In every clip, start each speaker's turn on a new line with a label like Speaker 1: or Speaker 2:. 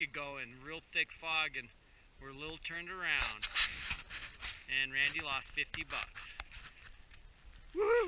Speaker 1: ago in real thick fog, and we're a little turned around. And Randy lost 50 bucks. Woohoo!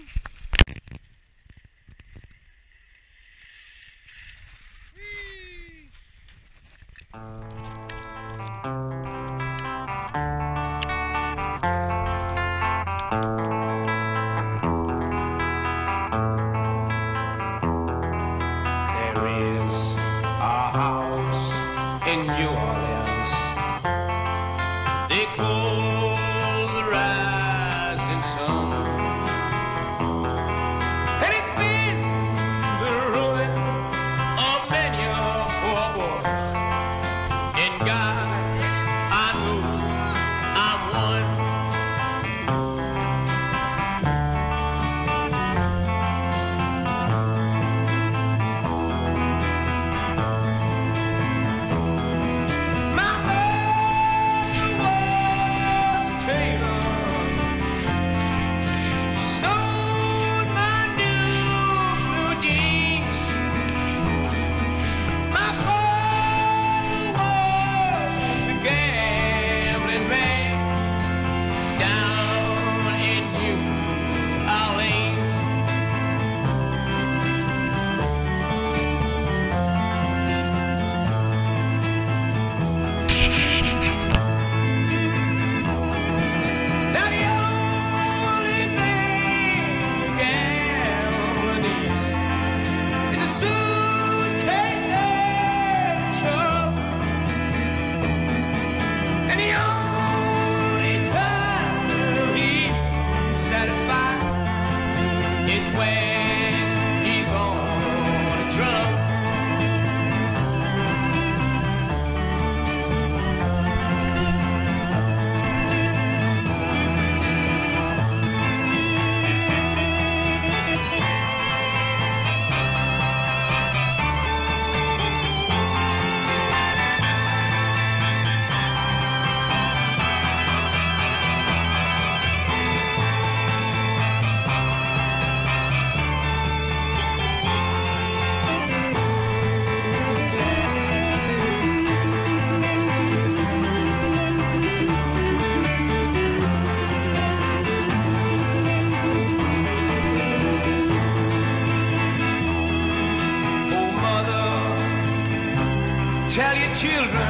Speaker 2: Tell your children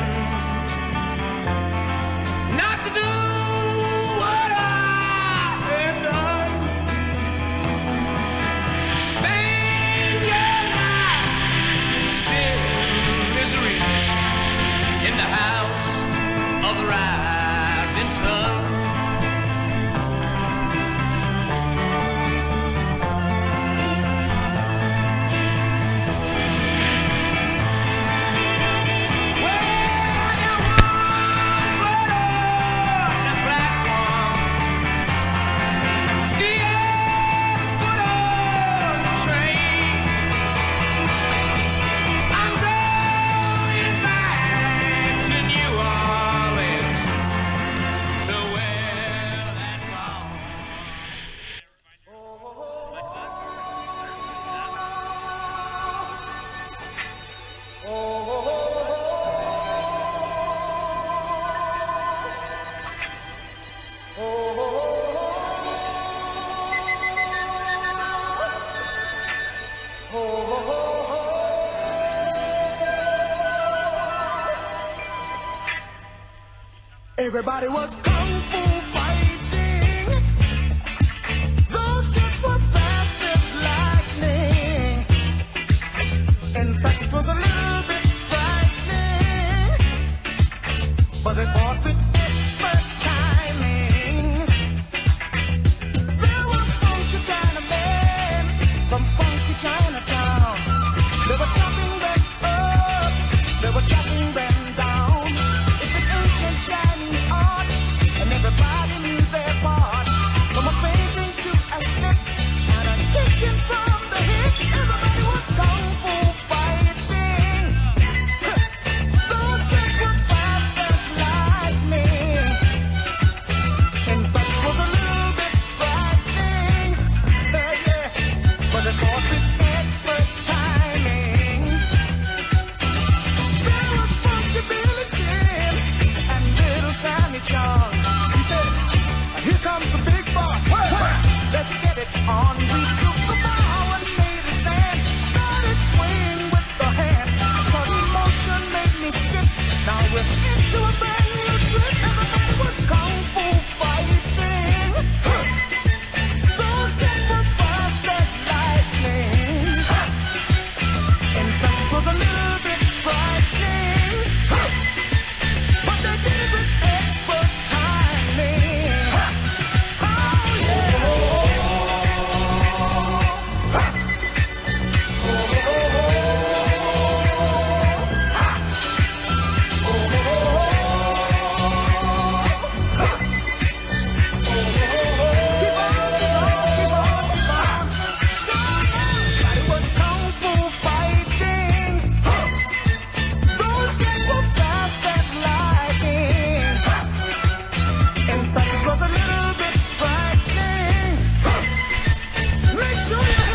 Speaker 2: not to do what I have done. Spend your lives in sin and misery in the house of the rising sun.
Speaker 3: Everybody was kung fu fighting. Those kids were fast as lightning. In fact, it was a little bit frightening, but they fought with expert timing. There were funky Chinamen from funky Chinatown. They were chopping them up, they were chopping them down. It's an ancient Chinese art, and everybody knew their part. From a fainting to a slip, and a kicking from the hip. Everybody was kung fu fighting. Those kids were fast as lightning. Shoot it